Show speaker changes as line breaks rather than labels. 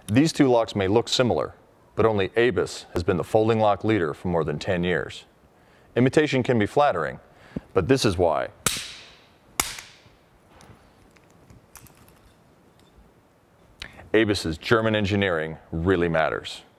These two locks may look similar, but only ABUS has been the folding lock leader for more than 10 years. Imitation can be flattering, but this is why. ABUS's German engineering really matters.